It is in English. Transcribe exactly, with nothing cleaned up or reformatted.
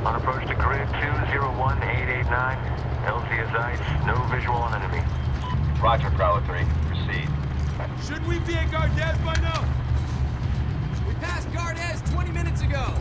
On approach to grid two zero one eight eight nine. L Z is ice, no visual on enemy. Roger, Prowler three. Proceed. Should we be at Gardez by now? We passed Gardez twenty minutes ago.